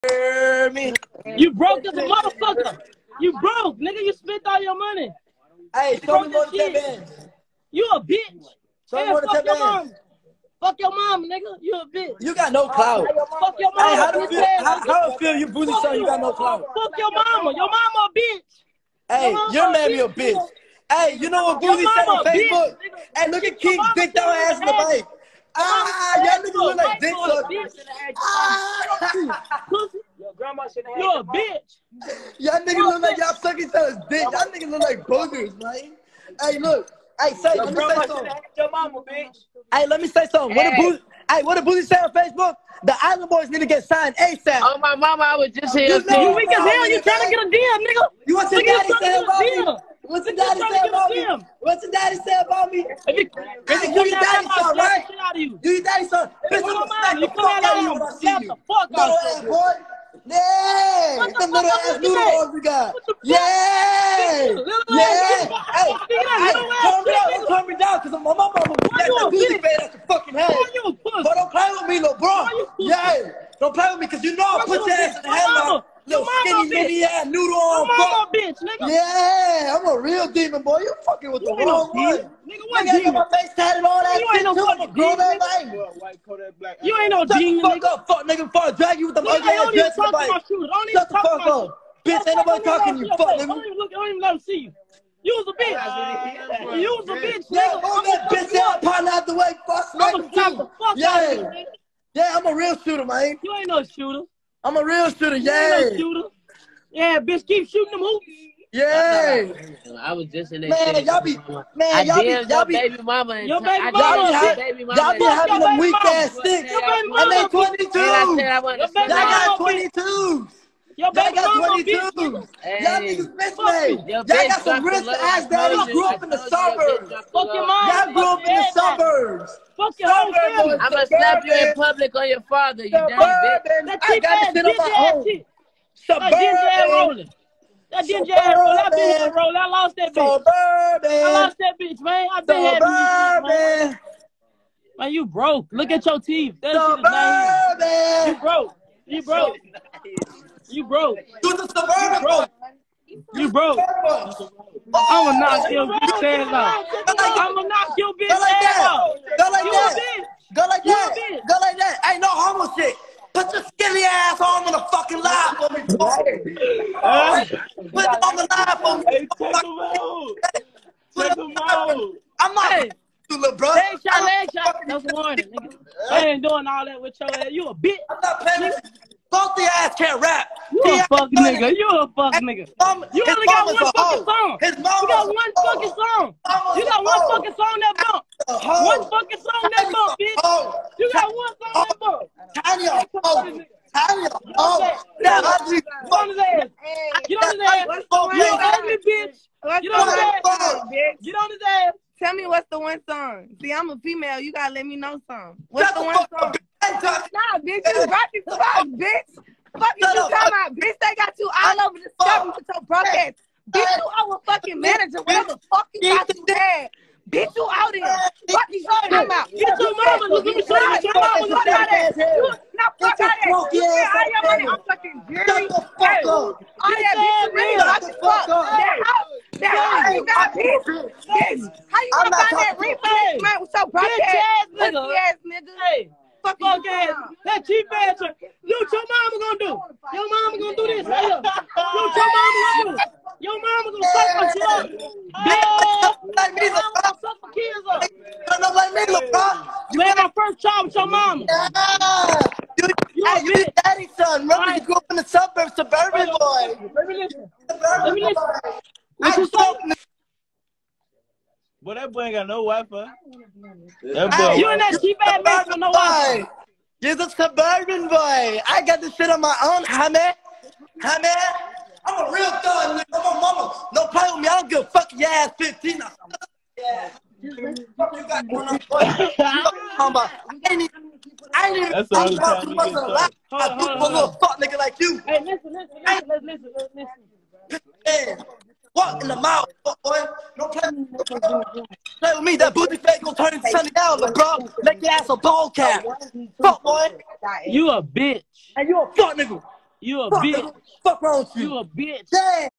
Me. You broke as a motherfucker. You broke, nigga. You spent all your money. Hey, show me more than 10 bands. You a bitch. Show me more than 10 bands. Fuck your mom, nigga. You a bitch. You got no clout. Fuck your mama. Hey, how do you feel? How it feel? You booty son, you got no clout. Fuck your mama. Your mama a bitch. Hey, your mammy a bitch. Hey, you know what Boozy said on Facebook? Hey, look at Keith dick down ass in the bike. Y'all niggas look like dick suckers. You a bitch. Y'all niggas look like y'all suck each other's dick. Y'all niggas look like boogers, man. Hey, look. Hey, say, let me say something. Your mama, bitch. Hey, let me say something. What did Boozy say on Facebook? The Islandboys need to get signed ASAP. Oh, my mama, I was just here. You weak as hell. You trying to get a deal, nigga. You want your daddy say about me? What's your daddy say about me? What's your daddy say about me? You your daddy son, right? You your daddy son. Bitch, I'm gonna you come out of here when I see you. Fuck off, boy. Yeah, the little ass noodles we got. Yeah, yeah. Hey, calm me down, cause my mama got that booty fade at the fucking head. But don't play with me, little bro. Yeah, don't play with me, cause you know I'll put your ass in the headlock. Little skinny, mini ass noodle on fuck. Yeah, I'm a real demon, boy. You fucking with the wrong one. Nigga, I got my face tatted all that shit too. I'm a grown ass man. You ain't no demon, nigga. Fuck up, fuck nigga, before I drag you with them ugly ass dreads in the bike. Shut the fuck up. Bitch, ain't nobody talking to you, fuck nigga. Don't even let him see you. You was a bitch. You was a bitch, yeah, nigga. All that bitch out, partner out the way. Fuck smack him too. Yeah. Yeah, I'm a real shooter, man. You ain't no shooter. I'm a real shooter, yeah. You ain't no shooter. Yeah, bitch, keep shooting them hoops. Yeah. I was just in that man, y'all be, man, y'all be, baby mama. Your baby mama. Y'all be having them weak ass sticks. And they 22s. Y'all got 22s. Y'all got 22s. Y'all niggas mismade. Y'all got some rich ass daddies grew up in the suburbs. Fuck your mom. Y'all grew up in the suburbs. Fuck your whole family. I'm gonna slap you in public on your father, you dirty bitch. I got this shit on my own. Suburban. That ginger ass roll. That bitch roll. I lost that bitch. Suburban. I lost that bitch, man. I been having this shit, man. Man, you broke. Look at your teeth. That shit is not here. You broke. You broke. You broke. You the suburban. You broke. I'ma knock your bitch ass out. I'ma knock your bitch ass out. Go like that. Go like that. Go like that. Ain't no homo shit. Put your skinny ass on the fucking live for me, boy. Put it on the live for me. Hey, check him out. Check him out. I'm not you little bro. Leg shot. That's a warning, nigga. I ain't doing all that with your ass. You a bitch. I'm not playing with you. Both the ass can't rap. You a fuck nigga. You a fuck nigga. You only got one fucking song. You got one fucking song. You got one fucking song that bump. One fucking song that bump, bitch. You got one song that bump. Tiny on Get on his ass. Get on his ass. You ugly bitch. Get on his ass. Get on his ass. Tell me what's the one song. See, I'm a female. You gotta let me know something. What's the one song? Nah, bitch, you rapping too much, bitch. Fuck you talking about, bitch. They got you all over the stuff with your broke ass. Bitch, you our fucking manager. Whatever the fuck you got to say. Bitch, you out here. Fuck you talking about. Get your mama. Look at me. Your mama. Look at that. Now, fuck out of that. All your money, I'm fucking Jerry. Hey, all that bitch, really, what the fuck? That house you got, bitch. Bitch, how you gonna find that replay, man, with your broke ass, pussy ass nigga? Hey. Fuck ass. That cheap ass. Look, your mama gonna do. Your mama gonna do this. Hey, look, your mama gonna do. Your mama gonna suck my shit up. Bitch, your mama gonna suck my kids up. Don't like me, look, bro. You had my first child with your mama. You the daddy son. Remember, you grew up in the suburbs, suburban boy. Let me listen. What you say? But that boy ain't got no Wi-Fi. You and that cheap ass bitch with no Wi-Fi. You're the suburban boy. I got this shit on my own, man. I'm a real thug, nigga. I'm a mama. No play with me. I don't give a fuck your ass 15. Yeah. Fuck you got going on, boy. I ain't even talking about too much of a lot. I do for a little fuck nigga like you. Hey, listen. Hey, walk in the mouth, fuck boy. Don't play with me. That booty fake gonna turn into Sunny down, bro. Make your ass a ball cap. Fuck boy. You a bitch. And you a fuck nigga. You a bitch. Fuck wrong with you? You a bitch. Yeah.